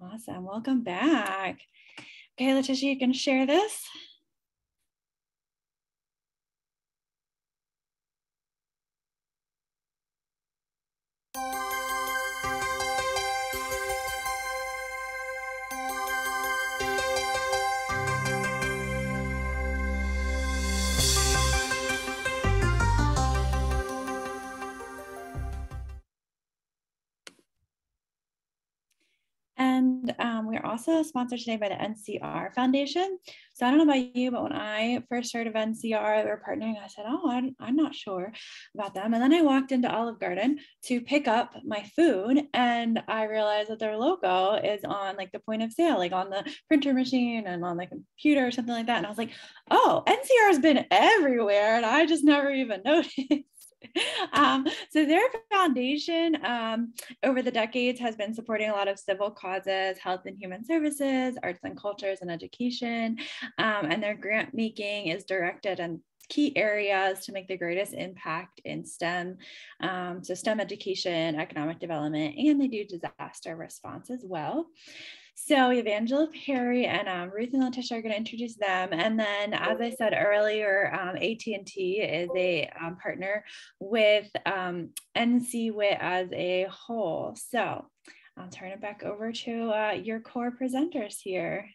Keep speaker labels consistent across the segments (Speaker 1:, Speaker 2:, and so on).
Speaker 1: Awesome. Welcome back. Okay, Letitia, you can share this. And we're also sponsored today by the NCR Foundation. So I don't know about you, but when I first heard of NCR, we were partnering, I said, oh, I'm not sure about them. And then I walked into Olive Garden to pick up my food, and I realized that their logo is on like the point of sale, like on the printer machine and on the computer or something like that. And I was like, oh, NCR has been everywhere, and I just never even noticed. So their foundation over the decades has been supporting a lot of civil causes, health and human services, arts and cultures, and education. And their grant making is directed in key areas to make the greatest impact in STEM. So STEM education, economic development, and they do disaster response as well. So we have Angela Perry and Ruth and Letitia are going to introduce them. And then, as I said earlier, AT&T is a partner with NCWIT as a whole. So I'll turn it back over to your core presenters here.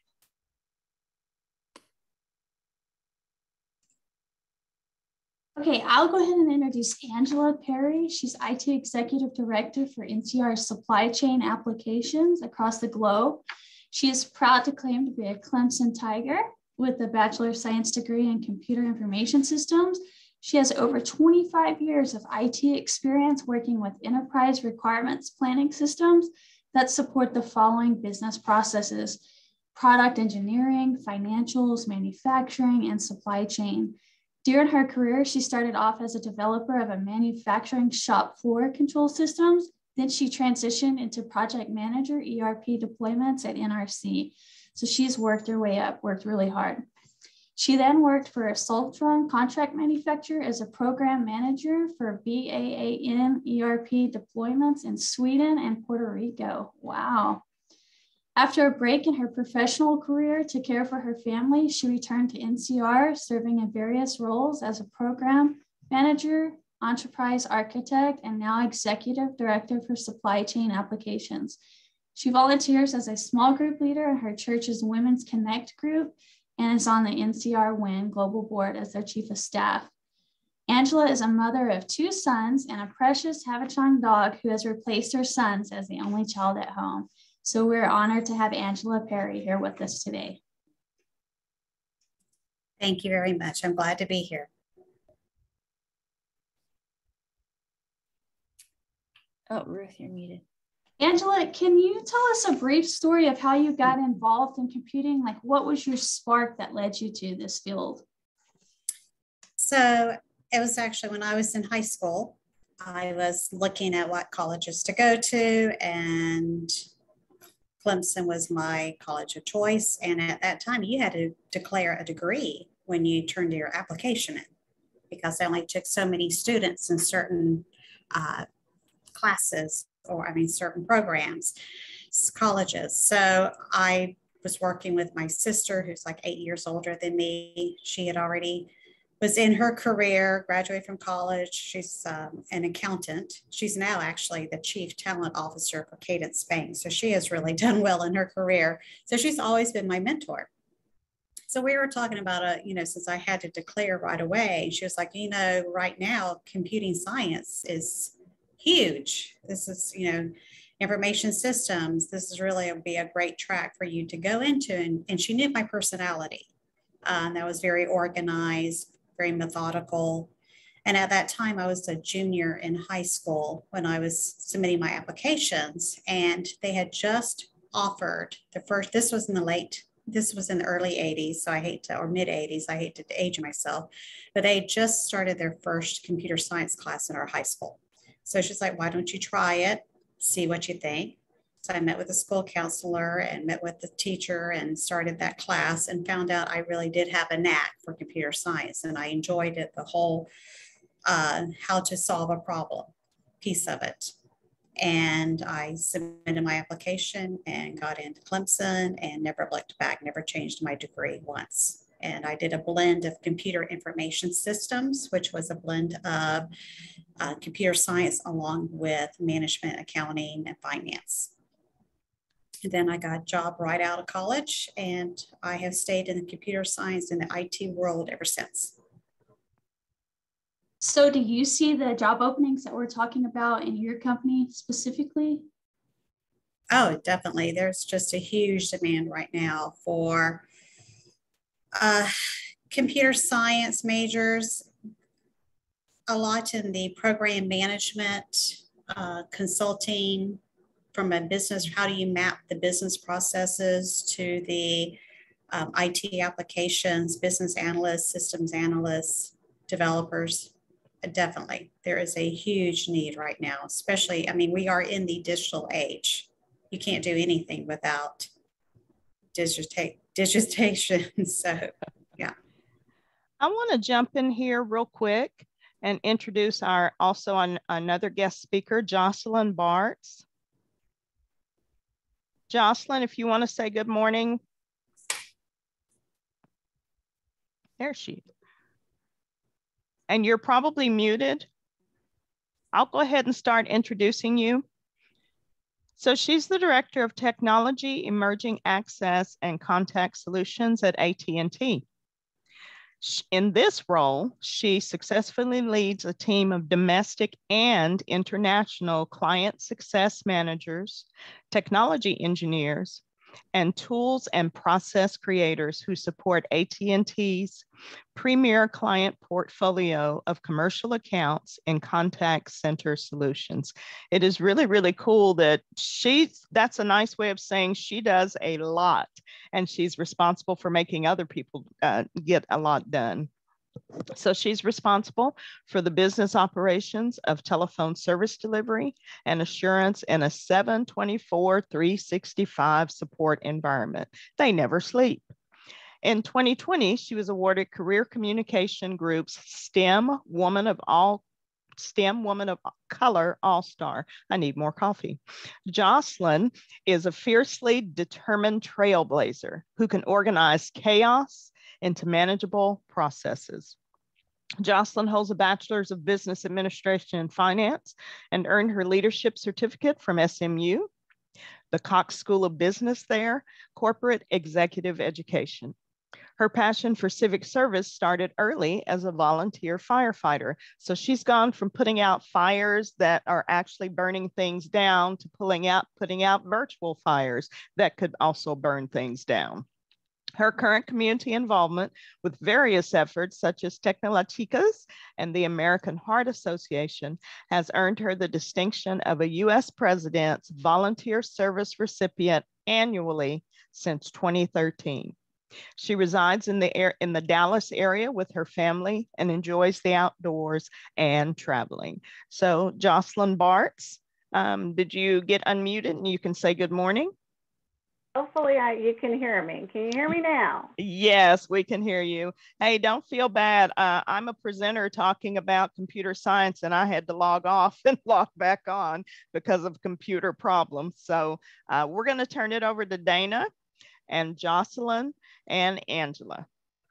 Speaker 2: Okay, I'll go ahead and introduce Angela Perry. She's IT Executive Director for NCR's supply chain applications across the globe. She is proud to claim to be a Clemson Tiger with a Bachelor of Science degree in Computer Information Systems. She has over 25 years of IT experience working with enterprise requirements planning systems that support the following business processes: product engineering, financials, manufacturing, and supply chain. During her career, she started off as a developer of a manufacturing shop floor control systems. Then she transitioned into project manager ERP deployments at NRC. So she's worked her way up, worked really hard. She then worked for a Soltron contract manufacturer as a program manager for BAAM ERP deployments in Sweden and Puerto Rico. Wow. After a break in her professional career to care for her family, she returned to NCR, serving in various roles as a program manager, enterprise architect, and now executive director for supply chain applications. She volunteers as a small group leader in her church's Women's Connect group and is on the NCR WIN Global Board as their chief of staff. Angela is a mother of 2 sons and a precious Havachon dog who has replaced her sons as the only child at home. So we're honored to have Angela Perry here with us today.
Speaker 3: Thank you very much. I'm glad to be here.
Speaker 1: Oh, Ruth, you're muted.
Speaker 2: Angela, can you tell us a brief story of how you got involved in computing? Like, what was your spark that led you to this field?
Speaker 3: So it was actually when I was in high school. I was looking at what colleges to go to, and Clemson was my college of choice. And at that time, you had to declare a degree when you turned your application in, because they only took so many students in certain classes, or certain programs, colleges. So I was working with my sister, who's like 8 years older than me. She had already was in her career, graduated from college. She's an accountant. She's now actually the chief talent officer for Cadence Spain. So she has really done well in her career. So she's always been my mentor. So we were talking about, since I had to declare right away, she was like, right now, computing science is huge. This is, information systems. This is really be a great track for you to go into. And she knew my personality. That was very organized, very methodical. And at that time, I was a junior in high school when I was submitting my applications, and they had just offered the first, this was in the early 80s, so or mid 80s, I hate to age myself, but they just started their first computer science class in our high school. So she's like, why don't you try it, see what you think? So I met with the school counselor and met with the teacher and started that class and found out I really did have a knack for computer science, and I enjoyed it, the whole how to solve a problem piece of it. And I submitted my application and got into Clemson and never looked back, never changed my degree once. And I did a blend of computer information systems, which was a blend of computer science along with management, accounting, and finance. And then I got a job right out of college, and I have stayed in the computer science and the IT world ever since.
Speaker 2: So do you see the job openings that we're talking about in your company specifically?
Speaker 3: Oh, definitely. There's just a huge demand right now for computer science majors, a lot in the program management, consulting from a business. How do you map the business processes to the IT applications, business analysts, systems analysts, developers? Definitely. There is a huge need right now, especially, I mean, we are in the digital age. You can't do anything without digitization. So, yeah.
Speaker 4: I want to jump in here real quick and introduce our another guest speaker, Jocelyn Bartz. Jocelyn, if you want to say good morning. There she is. And you're probably muted. I'll go ahead and start introducing you. So she's the Director of Technology, Emerging Access, and Contact Solutions at AT&T. In this role, she successfully leads a team of domestic and international client success managers, technology engineers, and tools and process creators who support AT&T's premier client portfolio of commercial accounts and contact center solutions. It is really, really cool that that's a nice way of saying she does a lot, and she's responsible for making other people get a lot done. So she's responsible for the business operations of telephone service delivery and assurance in a 7/24/365 support environment. They never sleep. In 2020, she was awarded Career Communication Group's STEM Woman of Color All-Star. I need more coffee. Jocelyn is a fiercely determined trailblazer who can organize chaos into manageable processes. Jocelyn holds a Bachelor's of Business Administration and Finance and earned her leadership certificate from SMU, the Cox School of Business there, corporate executive education. Her passion for civic service started early as a volunteer firefighter. So she's gone from putting out fires that are actually burning things down to putting out virtual fires that could also burn things down. Her current community involvement with various efforts such as Tecnológicas and the American Heart Association has earned her the distinction of a U.S. President's Volunteer Service recipient annually since 2013. She resides in the Dallas area with her family and enjoys the outdoors and traveling. So Jocelyn Bartz, did you get unmuted and you can say good morning?
Speaker 5: Hopefully you can hear me. Can you hear me now?
Speaker 4: Yes, we can hear you. Hey, don't feel bad. I'm a presenter talking about computer science and I had to log off and log back on because of computer problems. So we're going to turn it over to Dana and Jocelyn and Angela.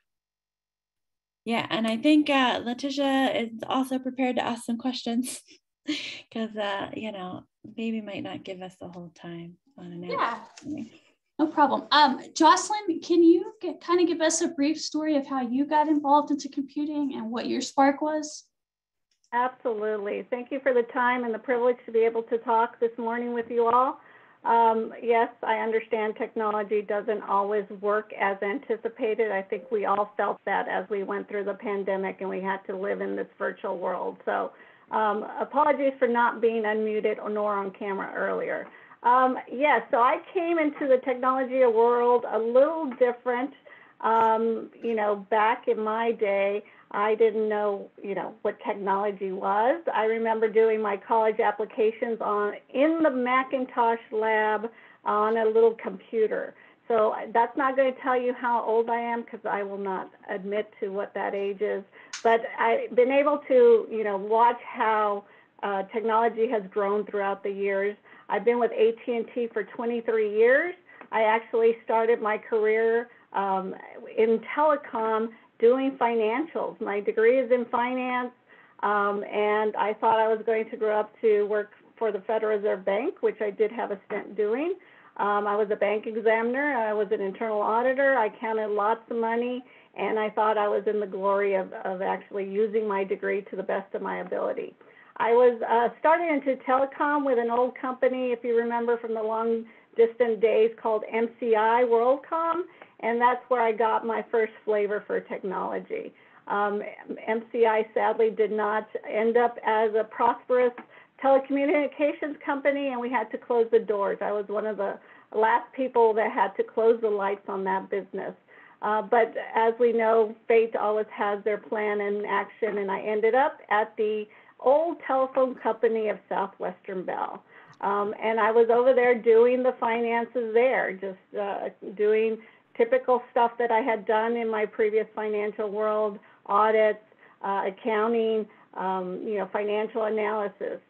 Speaker 1: Yeah, and I think Letitia is also prepared to ask some questions because, you know, baby might not give us the whole time on an
Speaker 2: Yeah, no problem. Jocelyn, can you kind of give us a brief story of how you got involved into computing and what your spark was?
Speaker 5: Absolutely. Thank you for the time and the privilege to be able to talk this morning with you all. Yes, I understand technology doesn't always work as anticipated. I think we all felt that as we went through the pandemic and we had to live in this virtual world. So apologies for not being unmuted nor on camera earlier. Yes, so I came into the technology world a little different. You know, back in my day, I didn't know, you know, what technology was. I remember doing my college applications in the Macintosh lab on a little computer. So that's not going to tell you how old I am because I will not admit to what that age is. But I've been able to, you know, watch how technology has grown throughout the years. I've been with AT&T for 23 years. I actually started my career in telecom doing financials. My degree is in finance, and I thought I was going to grow up to work for the Federal Reserve Bank, which I did have a stint doing. I was a bank examiner. I was an internal auditor. I counted lots of money, and I thought I was in the glory of actually using my degree to the best of my ability. I was started into telecom with an old company, if you remember from the long distant days, called MCI WorldCom, and that's where I got my first flavor for technology. MCI sadly did not end up as a prosperous telecommunications company, and we had to close the doors. I was one of the last people that had to close the lights on that business. But as we know, fate always has their plan in action, and I ended up at the old telephone company of Southwestern Bell. And I was over there doing the finances there, just doing typical stuff that I had done in my previous financial world, audits, accounting, financial analysis.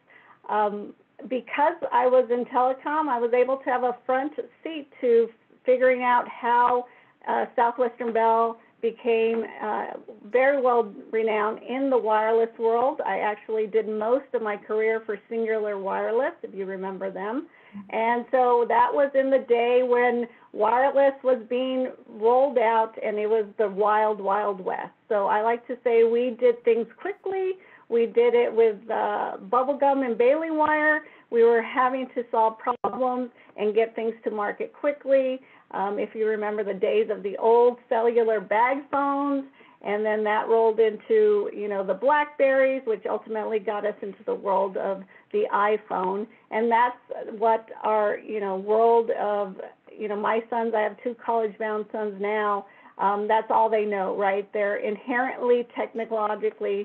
Speaker 5: Because I was in telecom, I was able to have a front seat to figuring out how Southwestern Bell became very well renowned in the wireless world. I actually did most of my career for Singular Wireless, if you remember them. And so that was in the day when wireless was being rolled out, and it was the wild, wild west. So I like to say we did things quickly. We did it with bubblegum and baling wire. We were having to solve problems and get things to market quickly. If you remember the days of the old cellular bag phones, and then that rolled into, the BlackBerries, which ultimately got us into the world of the iPhone. And that's what our, world of, my sons, I have 2 college-bound sons now, that's all they know, right? They're inherently technologically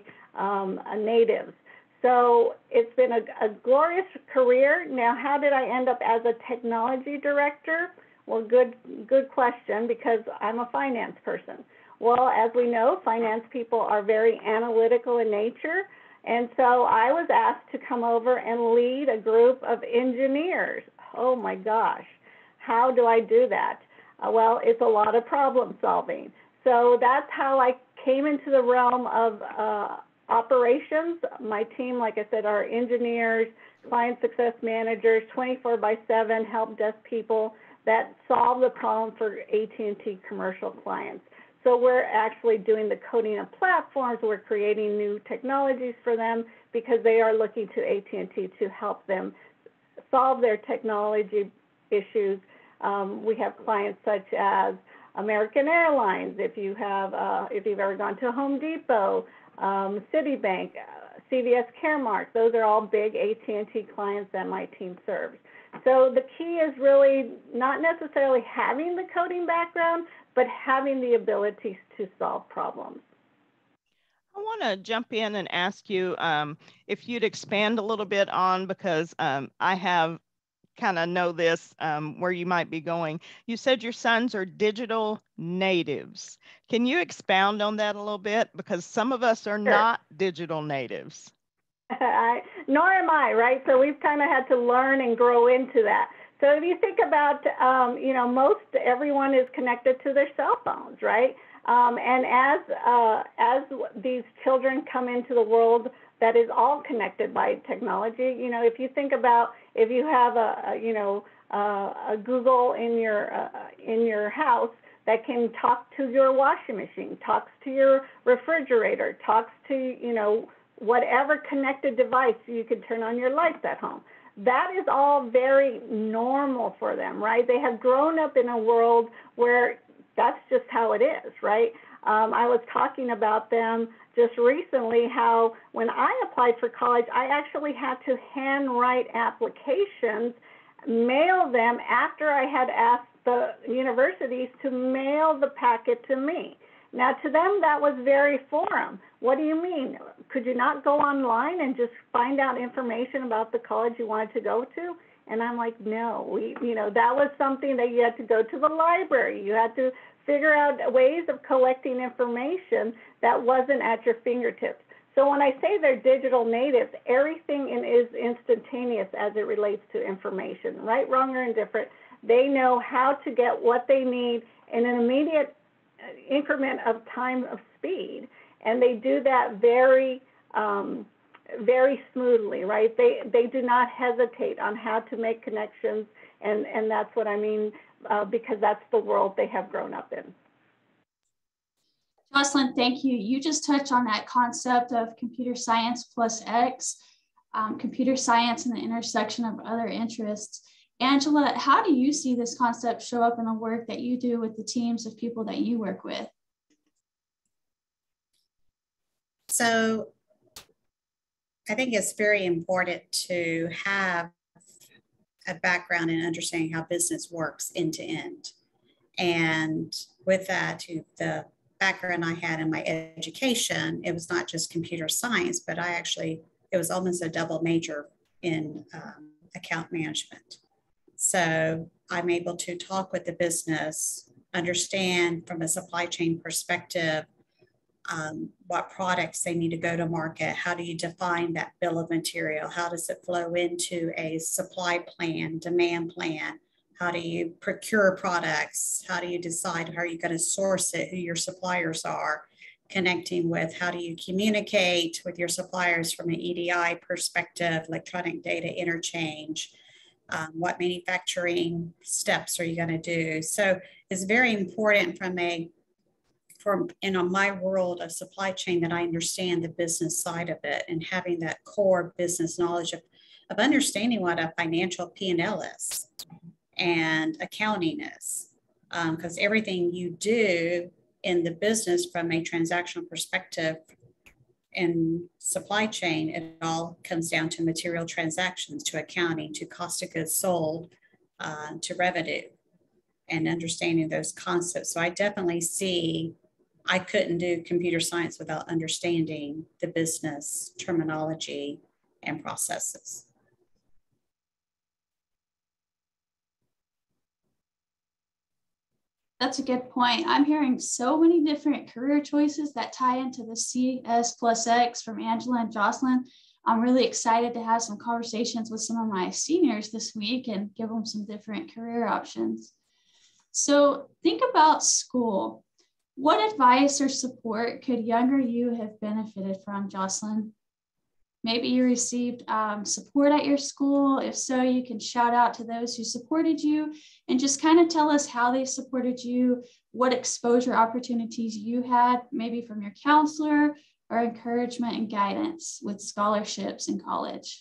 Speaker 5: natives. So it's been a glorious career. Now, how did I end up as a technology director? Well, good question, because I'm a finance person. Well, as we know, finance people are very analytical in nature, and so I was asked to come over and lead a group of engineers. Oh my gosh, how do I do that? Well, it's a lot of problem solving. So that's how I came into the realm of operations. My team, like I said, are engineers, client success managers, 24/7 help desk people that solve the problem for AT&T commercial clients. So we're actually doing the coding of platforms. We're creating new technologies for them because they are looking to AT&T to help them solve their technology issues. We have clients such as American Airlines, if you've ever gone to Home Depot, Citibank, CVS Caremark. Those are all big AT&T clients that my team serves. So the key is really not necessarily having the coding background, but having the ability to solve problems.
Speaker 4: I want to jump in and ask you if you'd expand a little bit on, because I have kind of know this, where you might be going. You said your sons are digital natives. Can you expound on that a little bit? Because some of us are not digital natives.
Speaker 5: Nor am I, right? So we've kind of had to learn and grow into that. So if you think about, most everyone is connected to their cell phones, right? And as these children come into the world that is all connected by technology, if you think about, if you have a Google in your house that can talk to your washing machine, talks to your refrigerator, talks to, whatever connected device you can turn on your lights at home. That is all very normal for them, right? They have grown up in a world where that's just how it is, right? I was talking about them just recently, how when I applied for college, I actually had to handwrite applications, mail them after I had asked the universities to mail the packet to me. Now, to them, that was very foreign. What do you mean? Could you not go online and just find out information about the college you wanted to go to? And I'm like, no, that was something that you had to go to the library. You had to figure out ways of collecting information that wasn't at your fingertips. So when I say they're digital natives, everything is instantaneous as it relates to information, right, wrong, or indifferent. They know how to get what they need in an immediate increment of time of speed, and they do that very, very smoothly, right? They do not hesitate on how to make connections, and that's what I mean, because that's the world they have grown up in.
Speaker 2: Jocelyn, thank you. You just touched on that concept of computer science plus X, computer science and the intersection of other interests. Angela, how do you see this concept show up in the work that you do with the teams of people that you work with?
Speaker 3: So I think it's very important to have a background in understanding how business works end to end. And with that, the background I had in my education, it was not just computer science, but it was almost a double major in account management. So I'm able to talk with the business, understand from a supply chain perspective what products they need to go to market. How do you define that bill of material? How does it flow into a supply plan, demand plan? How do you procure products? How do you decide how you're going to source it, who your suppliers are, connecting with how do you communicate with your suppliers from an EDI perspective, electronic data interchange, what manufacturing steps are you going to do? So it's very important in my world of supply chain that I understand the business side of it and having that core business knowledge of understanding what a financial P&L is and accounting is, because everything you do in the business from a transactional perspective in supply chain, it all comes down to material transactions, to accounting, to cost of goods sold, to revenue, and understanding those concepts. So I definitely see I couldn't do computer science without understanding the business terminology and processes.
Speaker 2: That's a good point. I'm hearing so many different career choices that tie into the CS plus X from Angela and Jocelyn. I'm really excited to have some conversations with some of my seniors this week and give them some different career options. So think about school. What advice or support could younger you have benefited from, Jocelyn? Maybe you received support at your school. If so, you can shout out to those who supported you and just kind of tell us how they supported you, what exposure opportunities you had, maybe from your counselor, or encouragement and guidance with scholarships in college.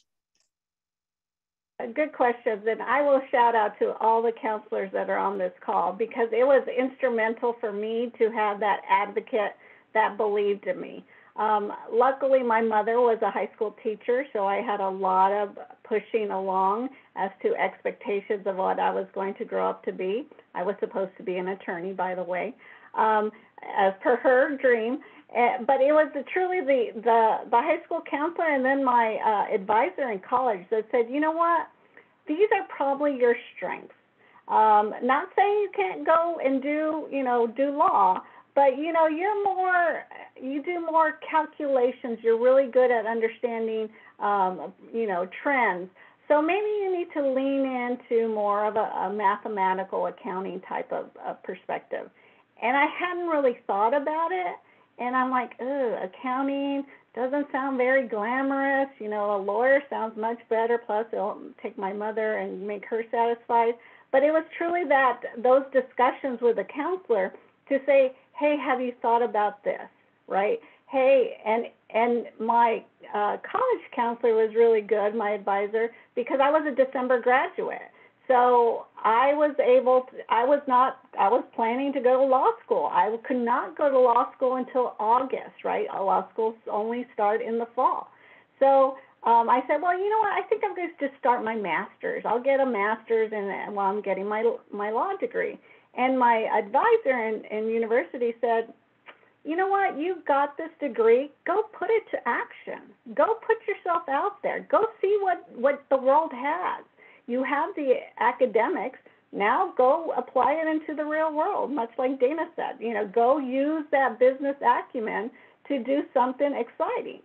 Speaker 5: Good questions, and I will shout out to all the counselors that are on this call because it was instrumental for me to have that advocate that believed in me. Luckily, my mother was a high school teacher, so I had a lot of pushing along as to expectations of what I was going to grow up to be. I was supposed to be an attorney, by the way, as per her dream. But it was truly the high school counselor and then my advisor in college that said, you know what, these are probably your strengths. Not saying you can't go and do law, but you do more calculations. You're really good at understanding, trends. So maybe you need to lean into more of a mathematical accounting type of perspective. And I hadn't really thought about it. And I'm like, accounting doesn't sound very glamorous. A lawyer sounds much better. Plus, it'll take my mother and make her satisfied. But it was truly those discussions with a counselor to say, hey, have you thought about this, right? Hey, and my college counselor was really good, my advisor, because I was a December graduate. So I was planning to go to law school. I could not go to law school until August, right? Law schools only start in the fall. So I said, well, you know what? I think I'm going to just start my master's. I'll get a master's while I'm getting my law degree. And my advisor in university said, you know what? You've got this degree. Go put it to action. Go put yourself out there. Go see what the world has. You have the academics, now go apply it into the real world, much like Dana said. Go use that business acumen to do something exciting.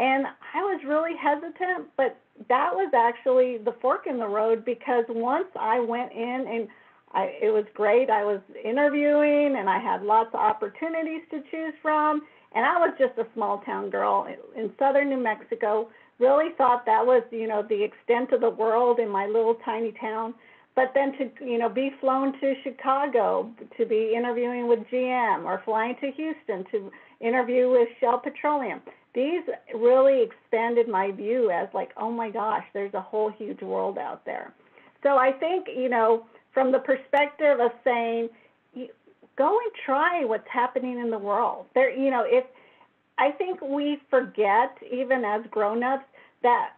Speaker 5: And I was really hesitant, but that was actually the fork in the road, because once I went in and it was great. I was interviewing and I had lots of opportunities to choose from. And I was just a small town girl in southern New Mexico, really thought that was, the extent of the world in my little tiny town. But then to, be flown to Chicago to be interviewing with GM, or flying to Houston to interview with Shell Petroleum, these really expanded my view as like, oh my gosh, there's a whole huge world out there. So I think, from the perspective of saying, go and try what's happening in the world. If I think we forget, even as grown-ups, that,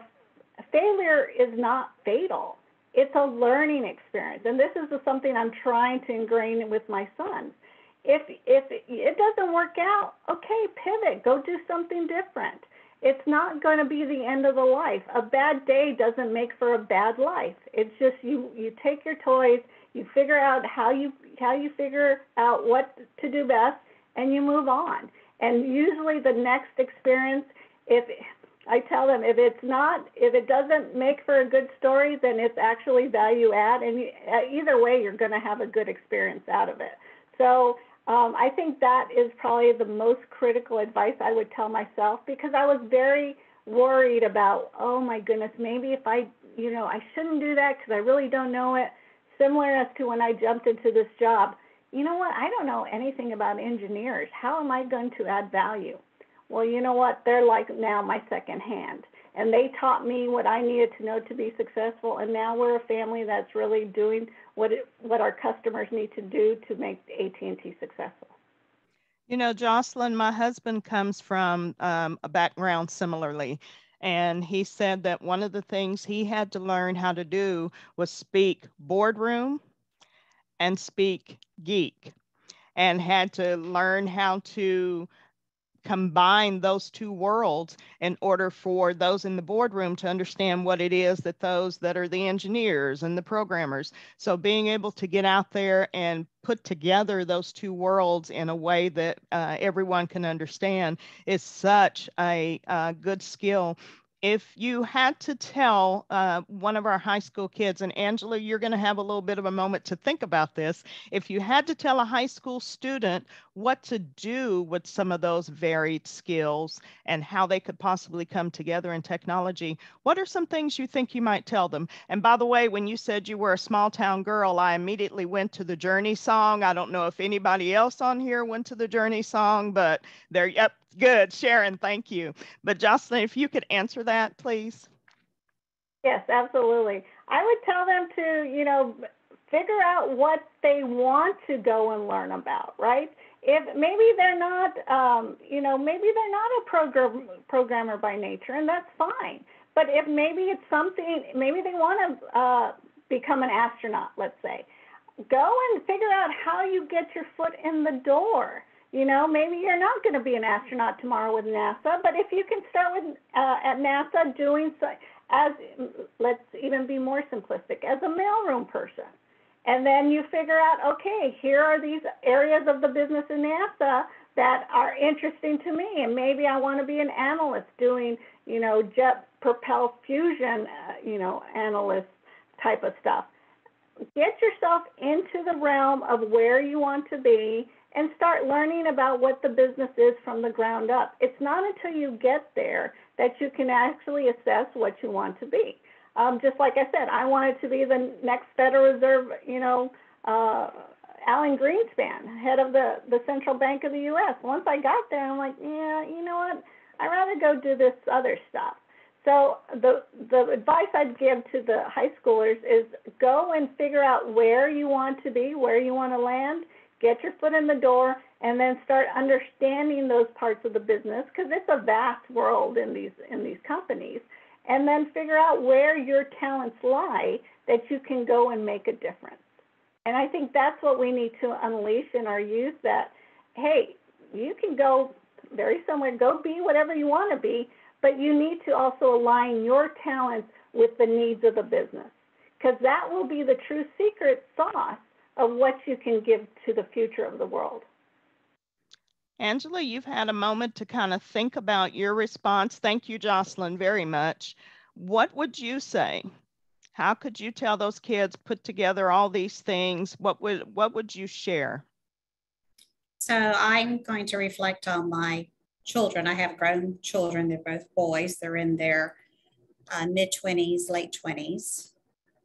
Speaker 5: failure is not fatal. It's a learning experience. And this is something I'm trying to ingrain with my sons. If it doesn't work out, okay, pivot, go do something different. It's not going to be the end of the life. A bad day doesn't make for a bad life. It's just you take your toys, you figure out how you figure out what to do best, and you move on. And usually the next experience, if I tell them, if it doesn't make for a good story, then it's actually value add, and either way, you're going to have a good experience out of it. So I think that is probably the most critical advice I would tell myself, because I was very worried about, oh my goodness, maybe if I shouldn't do that because I really don't know it. Similar as to when I jumped into this job, you know what, I don't know anything about engineers. How am I going to add value? Well, you know what, they're like now my second hand. And they taught me what I needed to know to be successful. And now we're a family that's really doing what our customers need to do to make AT&T successful.
Speaker 4: Jocelyn, my husband comes from a background similarly. And he said that one of the things he had to learn how to do was speak boardroom and speak geek, and had to learn how to combine those two worlds in order for those in the boardroom to understand what it is that those that are the engineers and the programmers. So being able to get out there and put together those two worlds in a way that everyone can understand is such a good skill. If you had to tell one of our high school kids, and Angela, you're going to have a little bit of a moment to think about this. If you had to tell a high school student what to do with some of those varied skills and how they could possibly come together in technology, what are some things you think you might tell them? And by the way, when you said you were a small town girl, I immediately went to the Journey song. I don't know if anybody else on here went to the Journey song, but there, yep, good. Sharon, thank you. But Jocelyn, if you could answer that, please.
Speaker 5: Yes, absolutely. I would tell them to, figure out what they want to go and learn about, right? If maybe they're not, maybe they're not a programmer by nature, and that's fine. But if maybe it's something, maybe they want to become an astronaut, let's say, go and figure out how you get your foot in the door. Maybe you're not going to be an astronaut tomorrow with NASA, but if you can start with at NASA doing so, let's even be more simplistic, as a mailroom person. And then you figure out, okay, here are these areas of the business in NASA that are interesting to me, and maybe I want to be an analyst doing, jet propelled fusion, analyst type of stuff. Get yourself into the realm of where you want to be and start learning about what the business is from the ground up. It's not until you get there that you can actually assess what you want to be. Just like I said, I wanted to be the next Federal Reserve, Alan Greenspan, head of the Central Bank of the U.S. Once I got there, I'm like, yeah, you know what? I'd rather go do this other stuff. So the advice I'd give to the high schoolers is go and figure out where you want to be, where you want to land, get your foot in the door, and then start understanding those parts of the business, because it's a vast world in these companies, and then figure out where your talents lie that you can go and make a difference. And I think that's what we need to unleash in our youth, that, hey, you can go very somewhere, go be whatever you want to be, but you need to also align your talents with the needs of the business, because that will be the true secret sauce of what you can give to the future of the world.
Speaker 4: Angela, you've had a moment to kind of think about your response. Thank you, Jocelyn, very much. What would you say? How could you tell those kids put together all these things? What would you share?
Speaker 3: So I'm going to reflect on my children. I have grown children. They're both boys. They're in their mid-20s, late 20s.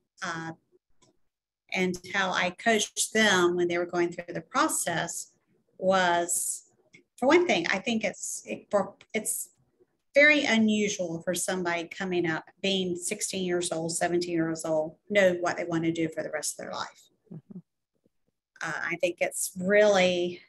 Speaker 3: And how I coached them when they were going through the process was, for one thing, I think it's very unusual for somebody coming up, being 16 years old, 17 years old, know what they want to do for the rest of their life. Mm-hmm. I think it's really,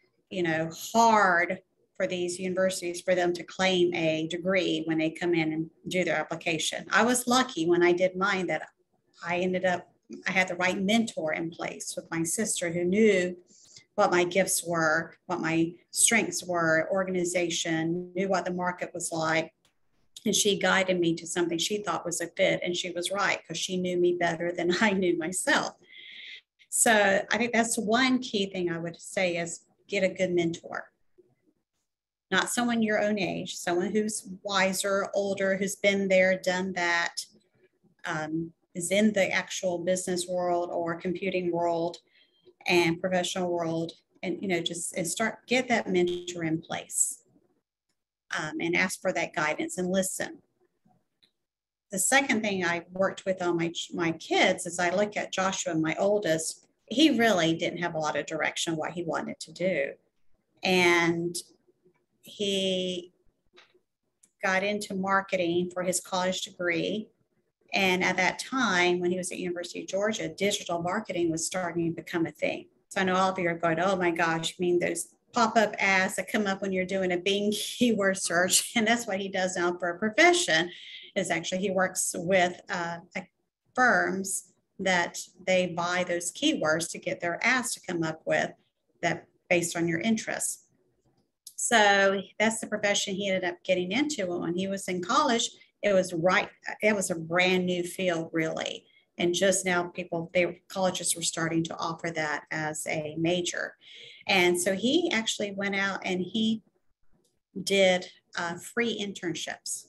Speaker 3: hard for these universities for them to claim a degree when they come in and do their application. I was lucky when I did mine that I had the right mentor in place with my sister who knew what my gifts were, what my strengths were, organization, knew what the market was like. And she guided me to something she thought was a fit. And she was right because she knew me better than I knew myself. So I think that's one key thing I would say is get a good mentor. Not someone your own age, someone who's wiser, older, who's been there, done that, is in the actual business world or computing world and professional world, and get that mentor in place, and ask for that guidance and listen. The second thing I worked with on my kids is I look at Joshua, my oldest. He really didn't have a lot of direction what he wanted to do, and he got into marketing for his college degree. And at that time, when he was at University of Georgia, digital marketing was starting to become a thing. So I know all of you are going, oh my gosh, I mean, those pop-up ads that come up when you're doing a Bing keyword search. And that's what he does now for a profession, is actually he works with firms that they buy those keywords to get their ads to come up with that based on your interests. So that's the profession he ended up getting into. And when he was in college, it was a brand new field, really. And just now colleges were starting to offer that as a major. And so he actually went out and he did free internships.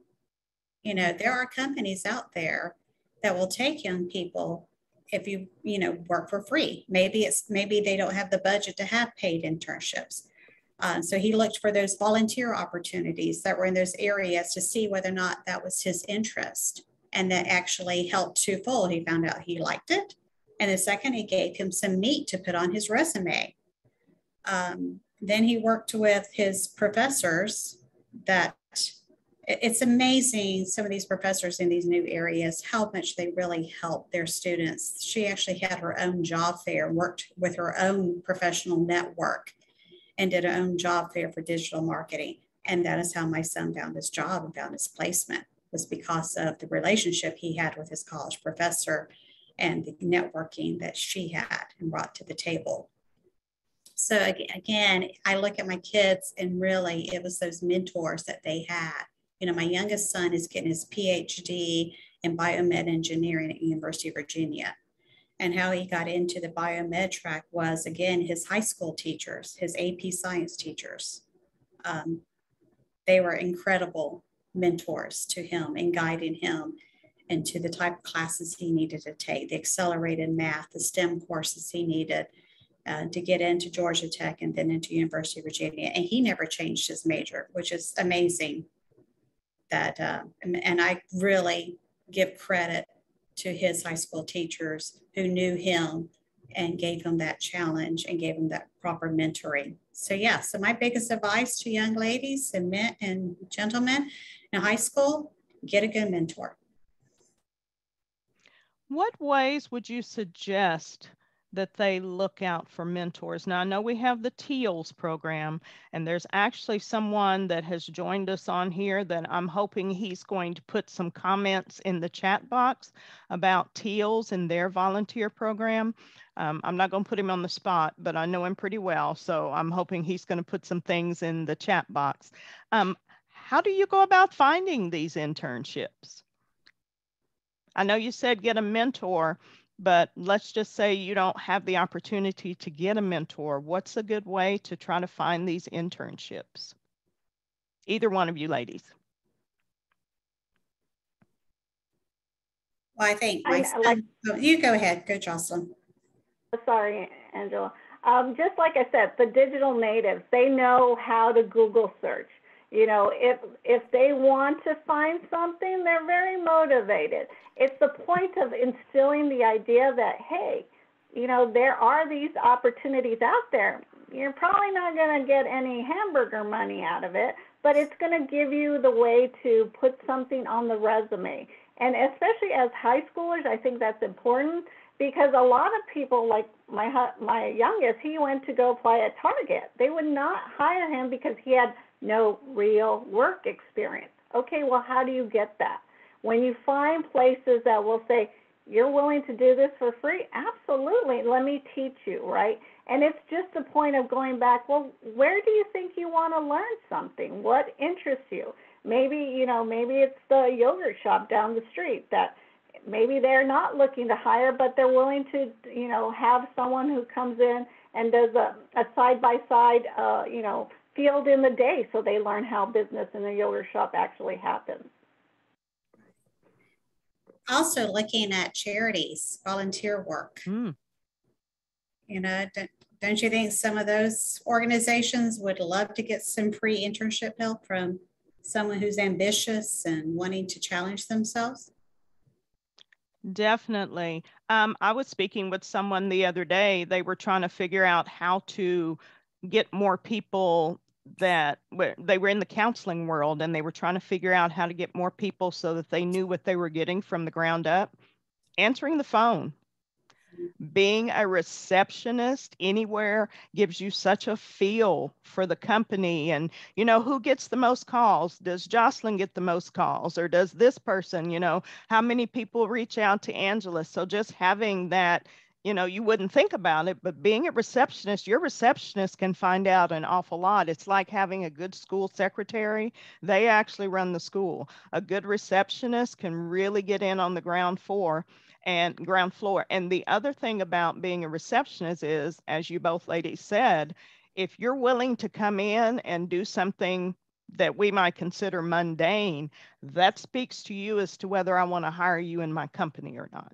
Speaker 3: There are companies out there that will take young people if you work for free. Maybe they don't have the budget to have paid internships. So he looked for those volunteer opportunities that were in those areas to see whether or not that was his interest. And that actually helped twofold. He found out he liked it. And the second, it gave him some meat to put on his resume. Then he worked with his professors. That it's amazing, some of these professors in these new areas, how much they really help their students. She actually had her own job fair, worked with her own professional network, and did her own job fair for digital marketing. And that is how my son found his job and found his placement, was because of the relationship he had with his college professor and the networking that she had and brought to the table. So again, I look at my kids and really it was those mentors that they had. My youngest son is getting his PhD in biomed engineering at University of Virginia. And how he got into the biomed track was, again, his high school teachers, his AP science teachers. They were incredible mentors to him and guiding him into the type of classes he needed to take, the accelerated math, the STEM courses he needed to get into Georgia Tech and then into University of Virginia. And he never changed his major, which is amazing. And I really give credit to his high school teachers who knew him and gave him that challenge and gave him that proper mentoring. So so my biggest advice to young ladies and men and gentlemen in high school, get a good mentor.
Speaker 4: What ways would you suggest that they look out for mentors? Now, I know we have the TEALS program, and there's actually someone that has joined us on here that I'm hoping he's going to put some comments in the chat box about TEALS and their volunteer program. I'm not going to put him on the spot, but I know him pretty well, so I'm hoping he's going to put some things in the chat box. How do you go about finding these internships? I know you said get a mentor, But let's just say you don't have the opportunity to get a mentor. What's a good way to try to find these internships? Either one of you ladies.
Speaker 3: Well, I think my son, you go ahead, go Jocelyn.
Speaker 5: Sorry, Angela. Just like I said, the digital natives, they know how to Google search. You know, if they want to find something, they're very motivated. It's the point of instilling the idea that, hey, you know, there are these opportunities out there. You're probably not going to get any hamburger money out of it, but it's going to give you the way to put something on the resume. And especially as high schoolers, I think that's important, because a lot of people, like my youngest, he went to go apply at Target. They would not hire him because he had no real work experience. Okay, well, how do you get that? When you find places that will say, you're willing to do this for free? Absolutely, let me teach you, right? And it's just a point of going back, well, where do you think you want to learn something? What interests you? Maybe, you know, maybe it's the yogurt shop down the street that maybe they're not looking to hire, but they're willing to, you know, have someone who comes in and does a side-by-side, you know, field in the day, so they learn how business in a yogurt shop actually happens.
Speaker 3: Also looking at charities, volunteer work. You know, don't you think some of those organizations would love to get some free internship help from someone who's ambitious and wanting to challenge themselves?
Speaker 4: Definitely. I was speaking with someone the other day. They were trying to figure out how to get more people that they were in the counseling world, and they were trying to figure out how to get more people so that they knew what they were getting from the ground up. Answering the phone. Being a receptionist anywhere gives you such a feel for the company, and you know, who gets the most calls? Does Jocelyn get the most calls, or does this person, you know, how many people reach out to Angela? So just having that, you know, you wouldn't think about it, but being a receptionist, your receptionist can find out an awful lot. It's like having a good school secretary. They actually run the school. A good receptionist can really get in on the ground floor. And the other thing about being a receptionist is, as you both ladies said, if you're willing to come in and do something that we might consider mundane, that speaks to you as to whether I want to hire you in my company or not.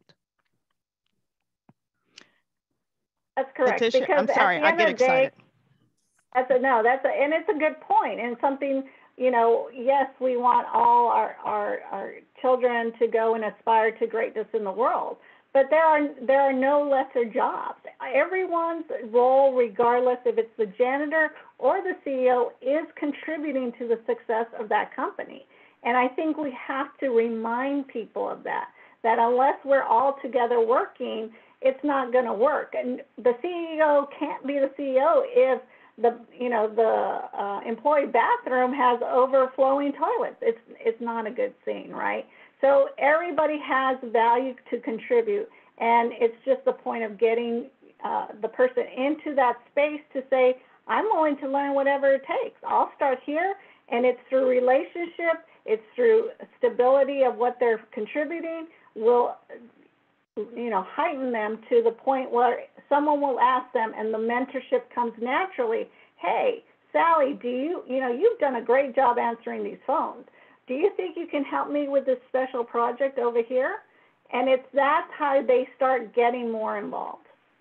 Speaker 5: That's correct.
Speaker 4: Letitia,
Speaker 5: because
Speaker 4: I'm sorry, I get excited.
Speaker 5: And it's a good point, and something, you know, yes, we want all our children to go and aspire to greatness in the world, but there are no lesser jobs. Everyone's role, regardless if it's the janitor or the CEO, is contributing to the success of that company. And I think we have to remind people of that unless we're all together working, it's not going to work. And the CEO can't be the CEO if the employee bathroom has overflowing toilets. It's not a good thing, right? So everybody has value to contribute, and it's just the point of getting the person into that space to say, I'm willing to learn whatever it takes. I'll start here, and it's through relationship, it's through stability of what they're contributing will, you know, heighten them to the point where someone will ask them, and the mentorship comes naturally. Hey, Sally, you've done a great job answering these phones. Do you think you can help me with this special project over here? And that's how they start getting more involved.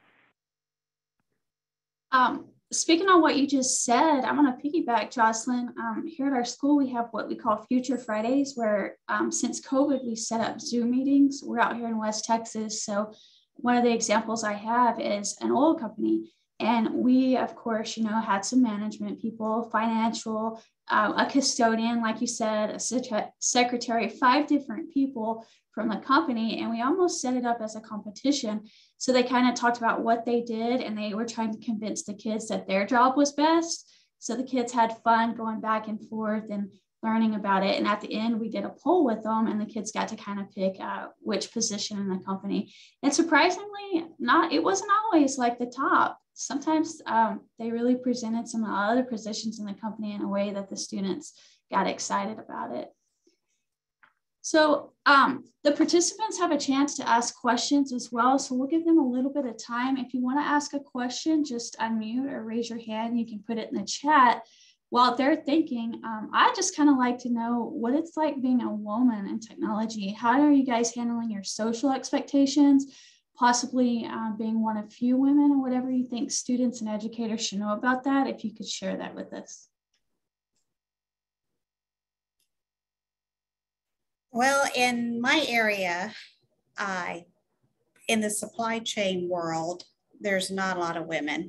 Speaker 2: Speaking on what you just said, I want to piggyback, Jocelyn. Here at our school, we have what we call Future Fridays, where since COVID, we set up Zoom meetings. We're out here in West Texas. So one of the examples I have is an oil company. And we, of course, had some management people, financial, a custodian, like you said, a secretary, 5 different people from the company. And we almost set it up as a competition. So they kind of talked about what they did, and they were trying to convince the kids that their job was best. So the kids had fun going back and forth and learning about it. And at the end, we did a poll with them, and the kids got to kind of pick which position in the company. And surprisingly, it wasn't always like the top. Sometimes they really presented some of the other positions in the company in a way that the students got excited about it. So the participants have a chance to ask questions as well. So we'll give them a little bit of time. If you want to ask a question, just unmute or raise your hand. You can put it in the chat. While they're thinking, I just kind of like to know what it's like being a woman in technology. How are you guys handling your social expectations, possibly being one of few women, or whatever you think students and educators should know about that, if you could share that with us.
Speaker 3: Well, in my area, in the supply chain world, there's not a lot of women.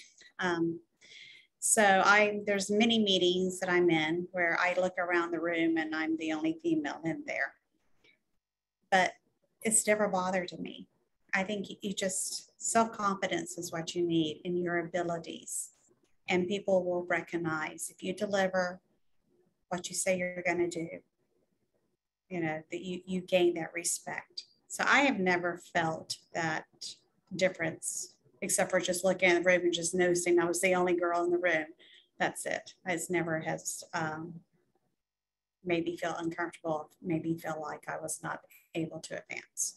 Speaker 3: So there's many meetings that I'm in where I look around the room and I'm the only female in there. But it's never bothered me. I think you just, self-confidence is what you need in your abilities. And people will recognize if you deliver what you say you're going to do, you know, that you gain that respect. So I have never felt that difference, except for just looking at the room and just noticing I was the only girl in the room. That's it. It's never has made me feel uncomfortable, made me feel like I was not able to advance.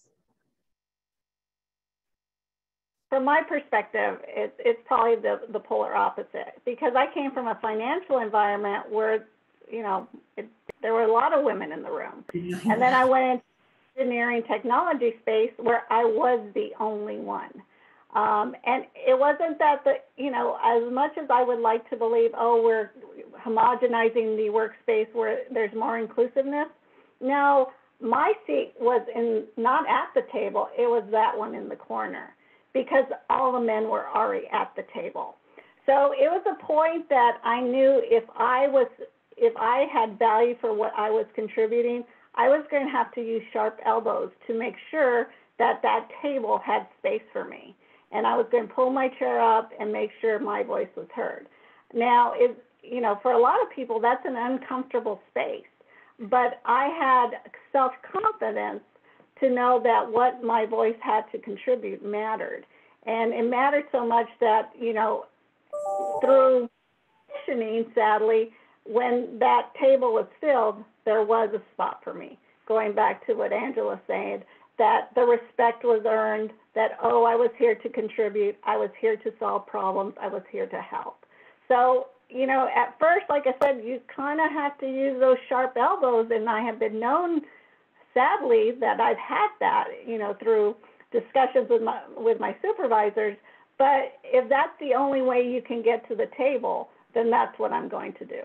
Speaker 5: From my perspective, it's probably the polar opposite, because I came from a financial environment where, you know, there were a lot of women in the room. And then I went into engineering technology space where I was the only one. And it wasn't that, you know, as much as I would like to believe, oh, we're homogenizing the workspace where there's more inclusiveness. No, my seat was not at the table, it was that one in the corner, because all the men were already at the table. So it was a point that I knew if I had value for what I was contributing, I was going to have to use sharp elbows to make sure that that table had space for me. And I was going to pull my chair up and make sure my voice was heard. Now, you know, for a lot of people, that's an uncomfortable space. But I had self-confidence to know that what my voice had to contribute mattered. And it mattered so much that, you know, through conditioning, sadly, when that table was filled, there was a spot for me. Going back to what Angela said, that the respect was earned, that, oh, I was here to contribute, I was here to solve problems, I was here to help. So, you know, at first, like I said, you kind of have to use those sharp elbows, and I have been known, sadly, that I've had that, you know, through discussions with my supervisors. But if that's the only way you can get to the table, then that's what I'm going to do.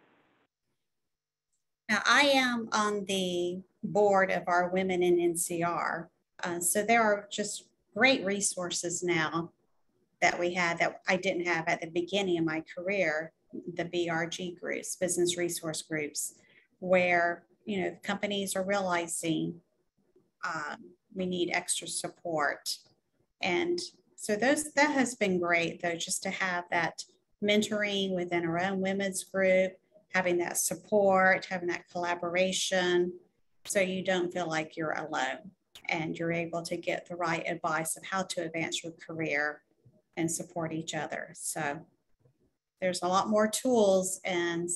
Speaker 3: Now, I am on the board of our Women in NCR. So there are just great resources now that we had that I didn't have at the beginning of my career, the BRG groups, business resource groups, where, you know, companies are realizing we need extra support. And so that has been great, though, just to have that mentoring within our own women's group, having that support, having that collaboration, so you don't feel like you're alone and you're able to get the right advice of how to advance your career and support each other. So there's a lot more tools and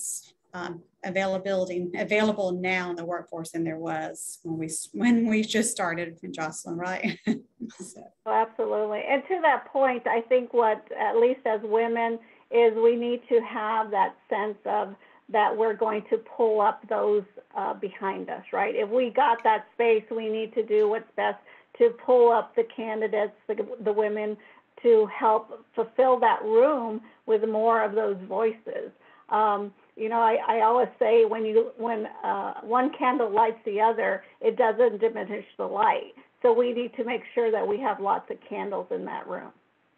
Speaker 3: available now in the workforce than there was when we just started in Jocelyn, right? So.
Speaker 5: Oh, absolutely. And to that point, I think what, at least as women, is we need to have that sense of that we're going to pull up those behind us, right? If we got that space, we need to do what's best to pull up the candidates, the women, to help fulfill that room with more of those voices. You know, I always say when one candle lights the other, it doesn't diminish the light. So we need to make sure that we have lots of candles in that room.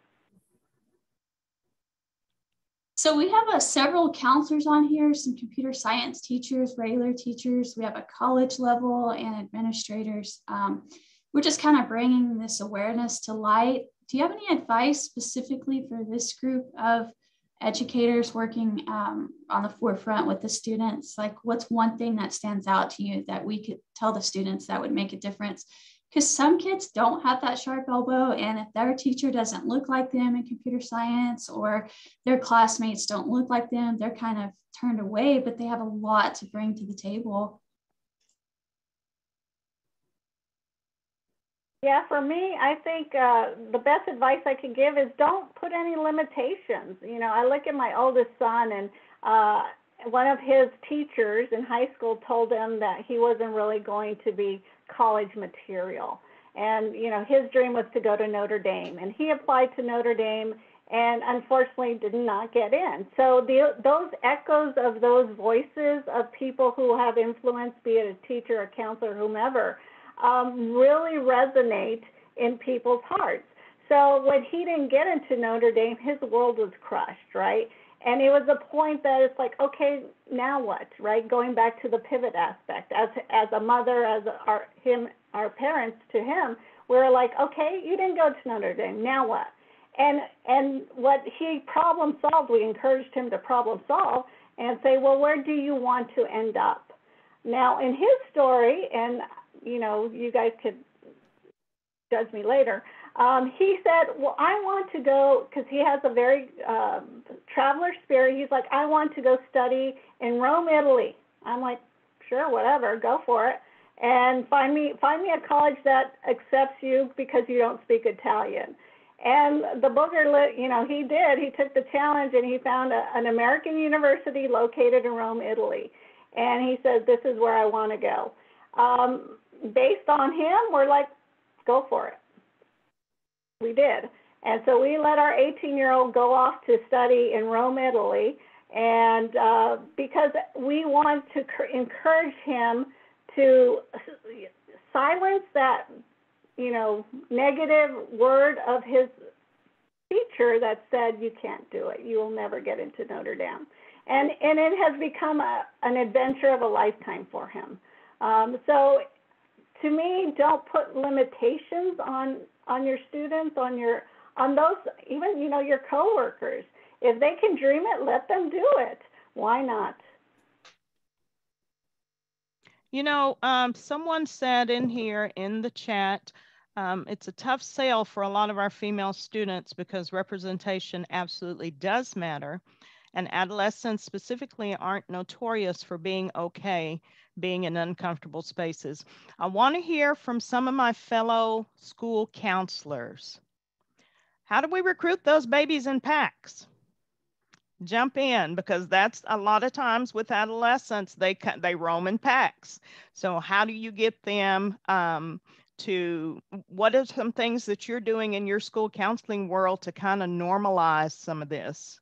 Speaker 2: So we have several counselors on here, some computer science teachers, regular teachers. We have a college level and administrators. We're just kind of bringing this awareness to light. Do you have any advice specifically for this group of educators working on the forefront with the students? Like, what's one thing that stands out to you that we could tell the students that would make a difference? Because some kids don't have that sharp elbow, and if their teacher doesn't look like them in computer science, or their classmates don't look like them, they're kind of turned away, but they have a lot to bring to the table.
Speaker 5: Yeah, for me, I think the best advice I can give is don't put any limitations. You know, I look at my oldest son, and one of his teachers in high school told him that he wasn't really going to be college material. And, you know, his dream was to go to Notre Dame. And he applied to Notre Dame and unfortunately did not get in. So those echoes of those voices of people who have influence, be it a teacher, a counselor, whomever, really resonate in people's hearts. So when he didn't get into Notre Dame, his world was crushed, right? And it was a point that it's like, okay, now what, right? Going back to the pivot aspect. As a mother, as our parents to him, we were like, okay, you didn't go to Notre Dame, now what? And what he problem solved, we encouraged him to problem solve and say, well, where do you want to end up? Now, in his story, and you know, you guys could judge me later, he said, well, I want to go, because he has a very traveler spirit. He's like, I want to go study in Rome, Italy. I'm like, sure, whatever, go for it. And find me a college that accepts you because you don't speak Italian. And the booger, you know, he did. He took the challenge and he found an American university located in Rome, Italy. And he said, this is where I want to go. Based on him, we're like, go for it. We did. And so we let our 18-year-old go off to study in Rome, Italy. And because we want to encourage him to silence that, you know, negative word of his teacher that said, you can't do it. You will never get into Notre Dame. And it has become an adventure of a lifetime for him. So to me, don't put limitations on your students, on those, even, you know, your coworkers. If they can dream it, let them do it. Why not?
Speaker 4: You know, someone said in here in the chat, it's a tough sale for a lot of our female students because representation absolutely does matter. And adolescents specifically aren't notorious for being okay being in uncomfortable spaces. I want to hear from some of my fellow school counselors. How do we recruit those babies in packs? Jump in, because that's a lot of times with adolescents, they roam in packs. So how do you get them what are some things that you're doing in your school counseling world to kind of normalize some of this?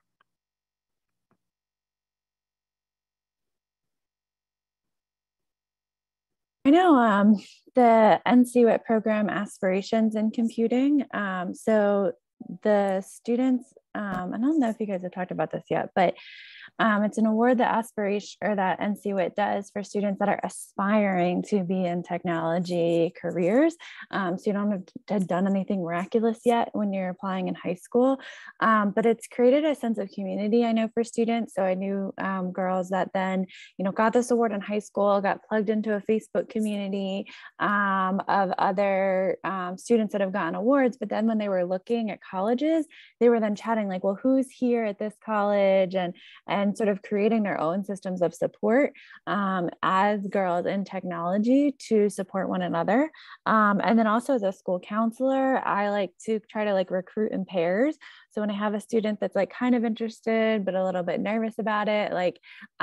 Speaker 1: I know the NCWIT program Aspirations in Computing. So the students, I don't know if you guys have talked about this yet, but it's an award that that NCWIT does for students that are aspiring to be in technology careers. So you don't have done anything miraculous yet when you're applying in high school, but it's created a sense of community, I know, for students. So I knew girls that then, you know, got this award in high school, got plugged into a Facebook community of other students that have gotten awards. But then when they were looking at colleges, they were then chatting like, well, who's here at this college? And sort of creating their own systems of support as girls in technology to support one another. And then also as a school counselor, I like to try to like recruit in pairs. So when I have a student that's like kind of interested, but a little bit nervous about it, like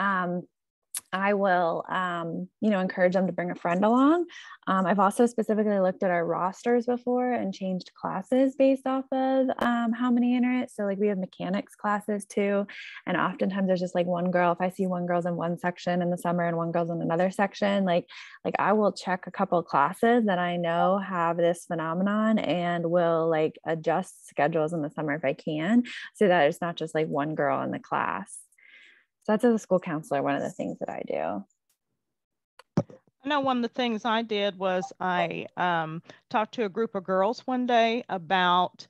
Speaker 1: I will, you know, encourage them to bring a friend along. I've also specifically looked at our rosters before and changed classes based off of how many enter it. So like we have mechanics classes too. And oftentimes there's just like one girl, if I see one girl's in one section in the summer and one girl's in another section, like I will check a couple of classes that I know have this phenomenon and will like adjust schedules in the summer if I can, so that it's not just like one girl in the class. So that's as a school counselor, one of the things that I do.
Speaker 4: I know one of the things I did was I talked to a group of girls one day about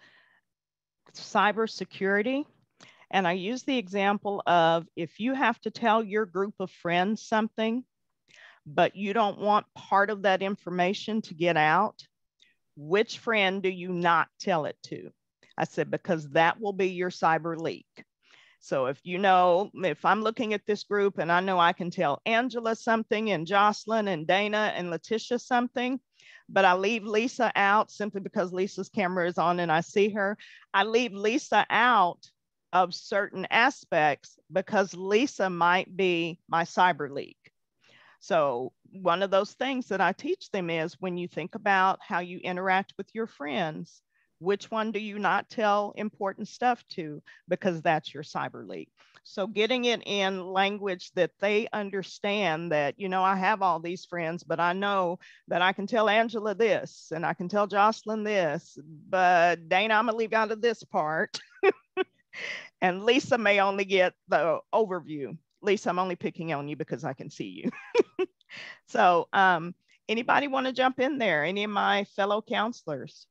Speaker 4: cybersecurity. And I used the example of, if you have to tell your group of friends something, but you don't want part of that information to get out, which friend do you not tell it to? I said, because that will be your cyber leak. So if you know, if I'm looking at this group and I know I can tell Angela something and Jocelyn and Dana and Letitia something, but I leave Lisa out simply because Lisa's camera is on and I see her. I leave Lisa out of certain aspects because Lisa might be my cyber lead. So one of those things that I teach them is when you think about how you interact with your friends, which one do you not tell important stuff to, because that's your cyber lead. So getting it in language that they understand that, you know, I have all these friends, but I know that I can tell Angela this and I can tell Jocelyn this, but Dana, I'm gonna leave out of this part. And Lisa may only get the overview. Lisa, I'm only picking on you because I can see you. So anybody want to jump in there? Any of my fellow counselors?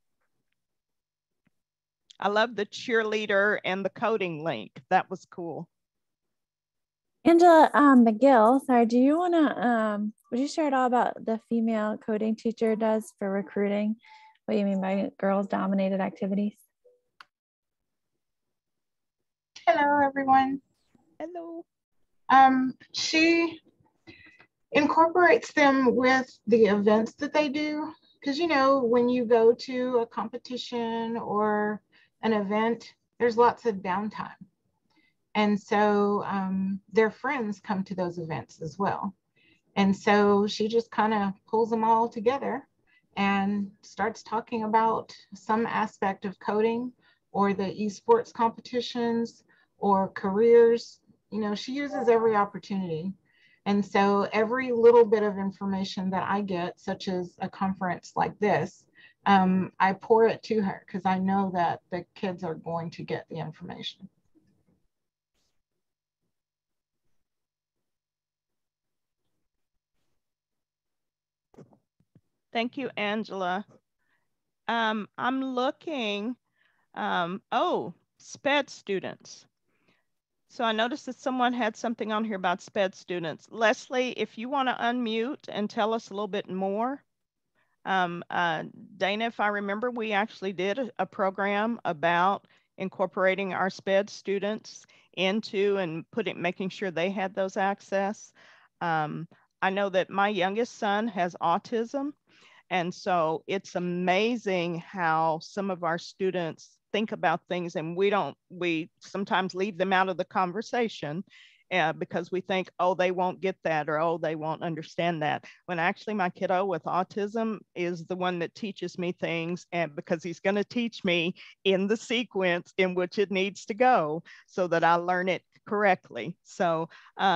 Speaker 4: I love the cheerleader and the coding link. That was cool.
Speaker 1: Angela McGill, sorry, do you want to, would you share at all about the female coding teacher does for recruiting? What you mean by girls dominated activities?
Speaker 6: Hello, everyone.
Speaker 4: Hello.
Speaker 6: She incorporates them with the events that they do. Because, you know, when you go to a competition or an event, there's lots of downtime. And so their friends come to those events as well. And so she just kind of pulls them all together and starts talking about some aspect of coding or the esports competitions or careers. You know, she uses every opportunity. And so every little bit of information that I get, such as a conference like this, I pour it to her because I know that the kids are going to get the information.
Speaker 4: Thank you, Angela. I'm looking, oh, SPED students. So I noticed that someone had something on here about SPED students. Leslie, if you want to unmute and tell us a little bit more. Dana, if I remember, we actually did a program about incorporating our SPED students into and making sure they had those access. I know that my youngest son has autism. And so it's amazing how some of our students think about things, and we sometimes leave them out of the conversation because we think, oh, they won't get that, or oh, they won't understand that. When actually my kiddo with autism is the one that teaches me things, and because he's going to teach me in the sequence in which it needs to go so that I learn it correctly. So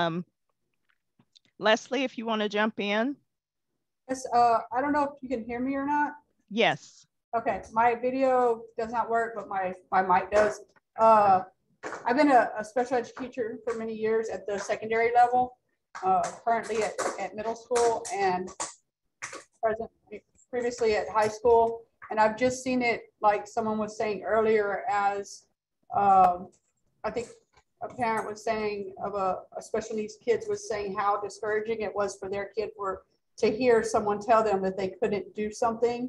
Speaker 4: Leslie, if you want to jump in.
Speaker 7: Yes, I don't know if you can hear me or not.
Speaker 4: Yes.
Speaker 7: Okay, my video does not work, but my mic does. I've been a special ed teacher for many years at the secondary level, currently at middle school, and previously at high school. And I've just seen it, like someone was saying earlier, as I think a parent was saying of a special needs kids was saying how discouraging it was for their kid to hear someone tell them that they couldn't do something.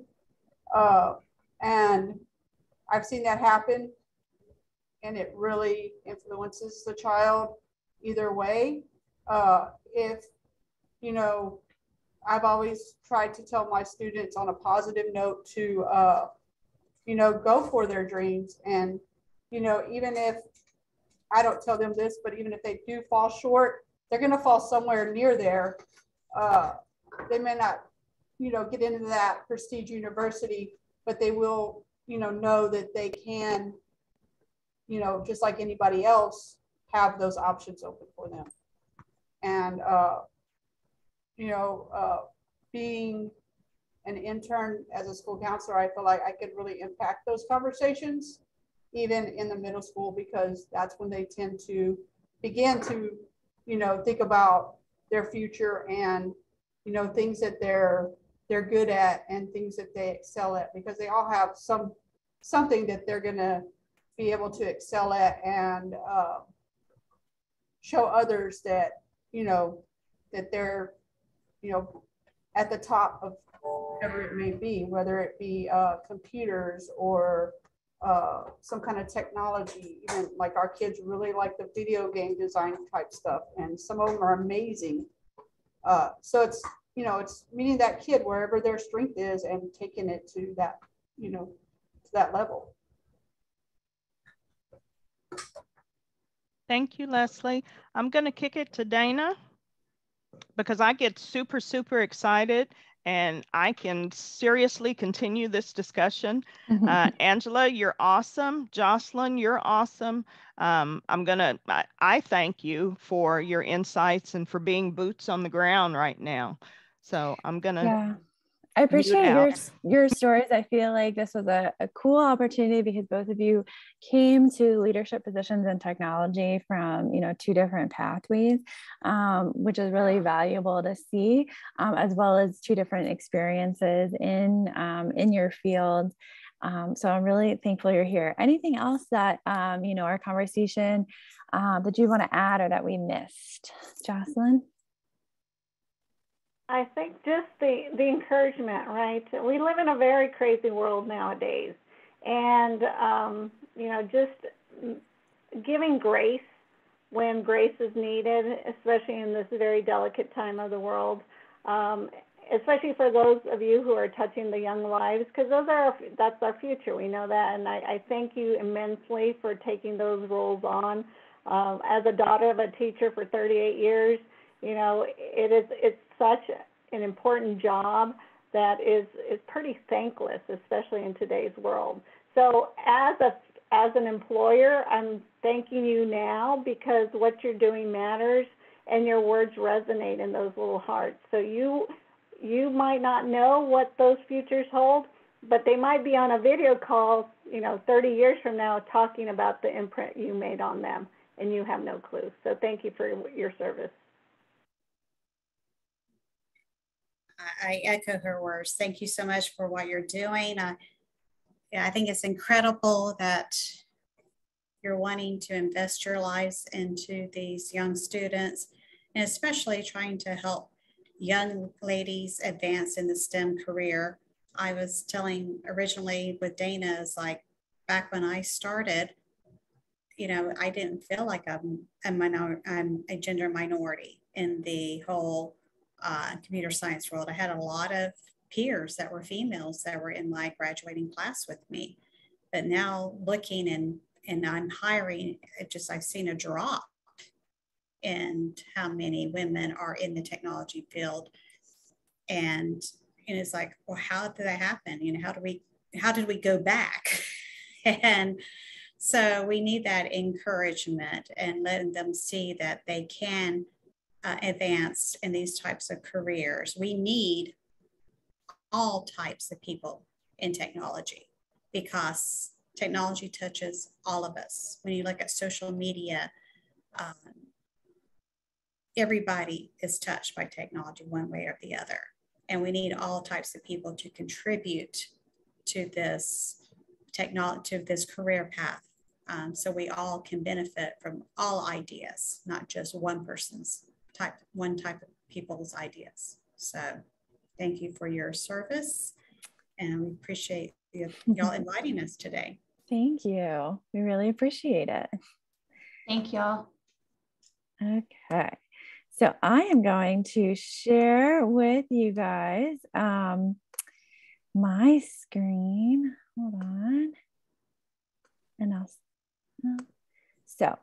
Speaker 7: And I've seen that happen, and it really influences the child either way. If, you know, I've always tried to tell my students on a positive note to, you know, go for their dreams. And, you know, even if I don't tell them this, but even if they do fall short, they're going to fall somewhere near there. They may not, you know, get into that prestige university, but they will, you know that they can, you know, just like anybody else, have those options open for them. And, you know, being an intern as a school counselor, I feel like I could really impact those conversations, even in the middle school, because that's when they tend to begin to, you know, think about their future and, you know, things that they're good at and things that they excel at, because they all have something that they're going to be able to excel at and show others that, you know, that they're, you know, at the top of whatever it may be, whether it be computers or some kind of technology. Even like our kids really like the video game design type stuff, and some of them are amazing. So you know, it's meeting that kid wherever their strength is and taking it to that, you know, to that level.
Speaker 4: Thank you, Leslie. I'm going to kick it to Dana because I get super, super excited and I can seriously continue this discussion. Angela, you're awesome. Jocelyn, you're awesome. I thank you for your insights and for being boots on the ground right now. So I'm going to.
Speaker 1: Yeah. I appreciate your stories. I feel like this was a cool opportunity because both of you came to leadership positions in technology from, you know, two different pathways, which is really valuable to see, as well as two different experiences in your field. So I'm really thankful you're here. Anything else that, you know, our conversation that you want to add or that we missed, Jocelyn?
Speaker 5: I think just the encouragement, right? We live in a very crazy world nowadays. And, you know, just giving grace when grace is needed, especially in this very delicate time of the world, especially for those of you who are touching the young lives, because that's our future. We know that. And I thank you immensely for taking those roles on. As a daughter of a teacher for 38 years, you know, it's such an important job that is pretty thankless, especially in today's world. So as an employer, I'm thanking you now because what you're doing matters and your words resonate in those little hearts. So you might not know what those futures hold, but they might be on a video call, you know, 30 years from now talking about the imprint you made on them, and you have no clue. So thank you for your service.
Speaker 3: I echo her words. Thank you so much for what you're doing. I think it's incredible that you're wanting to invest your lives into these young students, and especially trying to help young ladies advance in the STEM career. I was telling originally with Dana, is like back when I started, you know, I didn't feel like I'm a gender minority in the whole computer science world. I had a lot of peers that were females that were in my graduating class with me. But now looking and I'm hiring, I've seen a drop in how many women are in the technology field. And it's like, well, how did that happen? You know, how did we go back? And so we need that encouragement and letting them see that they can advance in these types of careers. We need all types of people in technology because technology touches all of us. When you look at social media, everybody is touched by technology one way or the other. And we need all types of people to contribute to this technology, to this career path. So we all can benefit from all ideas, not just one type of people's ideas. So thank you for your service, and we appreciate y'all inviting us today.
Speaker 1: Thank you. We really appreciate it.
Speaker 2: Thank y'all.
Speaker 1: Okay. So I am going to share with you guys my screen. Hold on. And so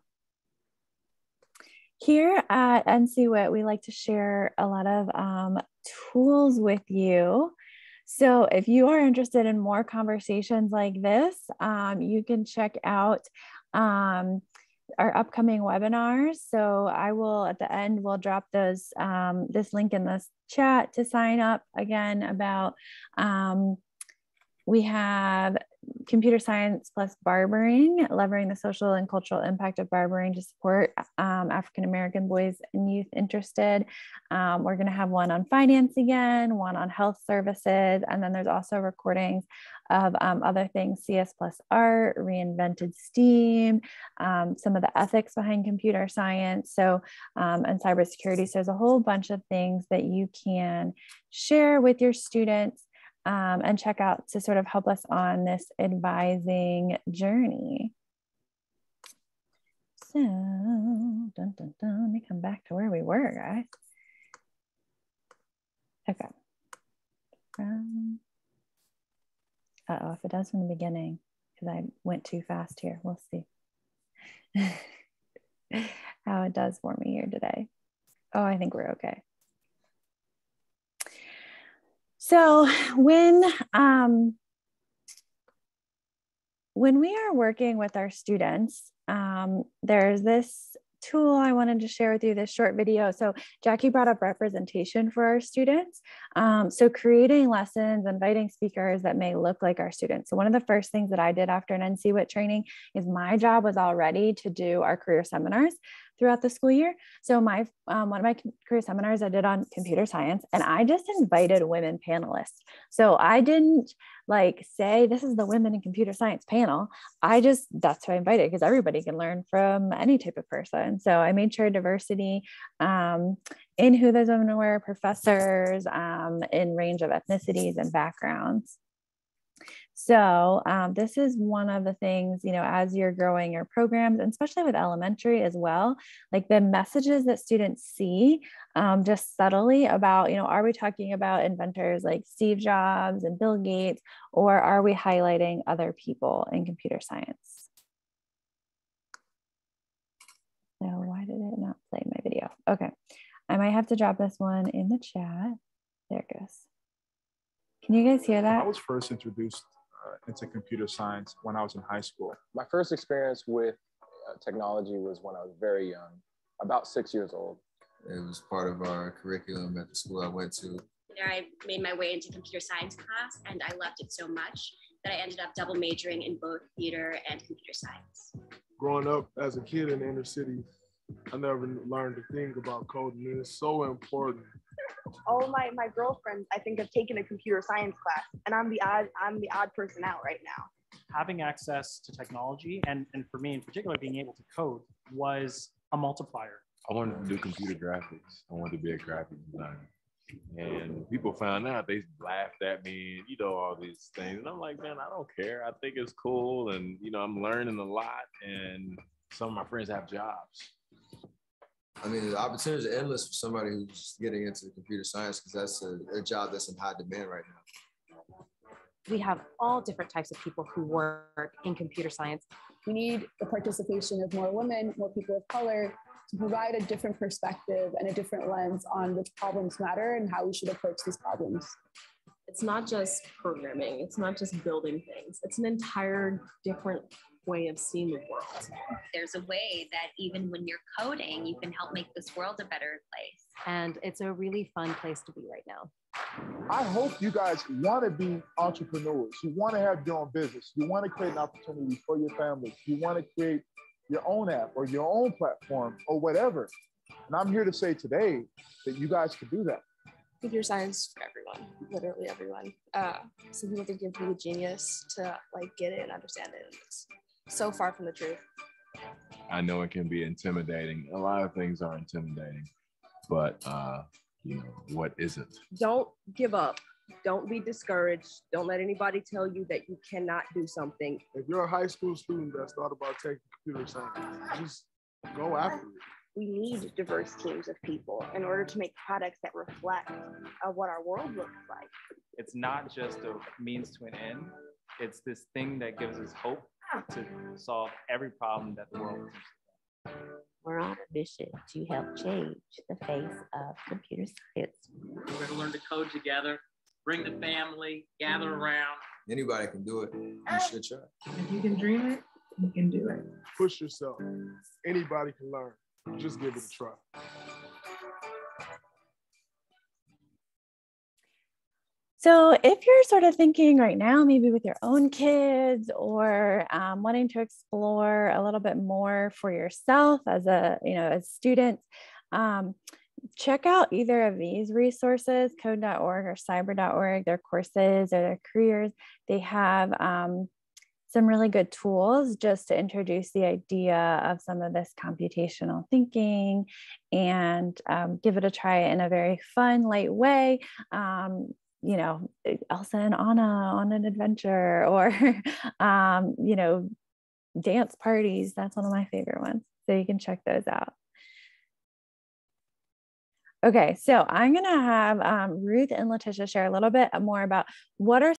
Speaker 1: here at NCWIT, we like to share a lot of tools with you. So if you are interested in more conversations like this, you can check out our upcoming webinars. So I will, at the end, we'll drop those, this link in this chat to sign up again about, we have computer science plus barbering, leveraging the social and cultural impact of barbering to support African-American boys and youth interested. We're going to have one on finance again, one on health services, and then there's also recordings of other things, CS plus art, reinvented STEAM, some of the ethics behind computer science, so and cybersecurity. So there's a whole bunch of things that you can share with your students and check out to sort of help us on this advising journey. So, let me come back to where we were, guys. Okay. Uh-oh, if it does from the beginning, because I went too fast here. We'll see how it does for me here today. Oh, I think we're okay. So when we are working with our students, there's this tool I wanted to share with you, this short video. So Jackie brought up representation for our students. So creating lessons, inviting speakers that may look like our students. So one of the first things that I did after an NCWIT training is my job was already to do our career seminars throughout the school year. So one of my career seminars I did on computer science, and I just invited women panelists. So I didn't like say, this is the women in computer science panel. That's who I invited, because everybody can learn from any type of person. So I made sure diversity in who those women were, professors, in range of ethnicities and backgrounds. So this is one of the things, as you're growing your programs, and especially with elementary as well, like the messages that students see just subtly about, are we talking about inventors like Steve Jobs and Bill Gates, or are we highlighting other people in computer science? So why did it not play my video? Okay, I might have to drop this one in the chat. There it goes. Can you guys hear that?
Speaker 8: I was first introduced into computer science when I was in high school.
Speaker 9: My first experience with technology was when I was very young, about 6 years old.
Speaker 10: It was part of our curriculum at the school I went to.
Speaker 11: I made my way into computer science class, and I loved it so much that I ended up double majoring in both theater and computer science.
Speaker 12: Growing up as a kid in the inner city, I never learned a thing about coding, and it's so important.
Speaker 13: All of my girlfriends, I think, have taken a computer science class, and I'm the odd person out right now.
Speaker 14: Having access to technology, and for me in particular, being able to code was a multiplier.
Speaker 15: I wanted to do computer graphics. I wanted to be a graphic designer. And people found out, they laughed at me, all these things. And I'm like, man, I don't care. I think it's cool. And, I'm learning a lot. And some of my friends have jobs.
Speaker 10: I mean, the opportunities are endless for somebody who's getting into computer science, because that's a job that's in high demand right now.
Speaker 16: We have all different types of people who work in computer science.
Speaker 17: We need the participation of more women, more people of color, to provide a different perspective and a different lens on which problems matter and how we should approach these problems.
Speaker 18: It's not just programming, it's not just building things, it's an entire different way of seeing the world.
Speaker 19: There's a way that even when you're coding, you can help make this world a better place.
Speaker 16: And it's a really fun place to be right now.
Speaker 12: I hope you guys want to be entrepreneurs. You want to have your own business. You want to create an opportunity for your family. You want to create your own app or your own platform or whatever. And I'm here to say today that you guys can do that.
Speaker 20: Computer science for everyone, literally everyone. Some people think you have to be a genius to get it and understand it. And it's so far from the truth.
Speaker 15: I know it can be intimidating. A lot of things are intimidating, but what isn't?
Speaker 21: Don't give up. Don't be discouraged. Don't let anybody tell you that you cannot do something.
Speaker 12: If you're a high school student that's thought about taking computer science, just go after it.
Speaker 13: We need diverse teams of people in order to make products that reflect what our world looks like.
Speaker 22: It's not just a means to an end. It's this thing that gives us hope to solve every problem that the world faces.
Speaker 23: We're on a mission to help change the face of computer science.
Speaker 24: We're going to learn to code together, bring the family, gather around.
Speaker 10: Anybody can do it. You should try.
Speaker 6: If you can dream it, you can do it.
Speaker 12: Push yourself. Anybody can learn. Just give it a try.
Speaker 1: So if you're sort of thinking right now, maybe with your own kids, or wanting to explore a little bit more for yourself as as students, check out either of these resources, code.org or cyber.org, their courses or their careers. They have some really good tools just to introduce the idea of some of this computational thinking and give it a try in a very fun, light way. Elsa and Anna on an adventure, or, dance parties. That's one of my favorite ones. So you can check those out. Okay, so I'm going to have Ruth and Letitia share a little bit more about what are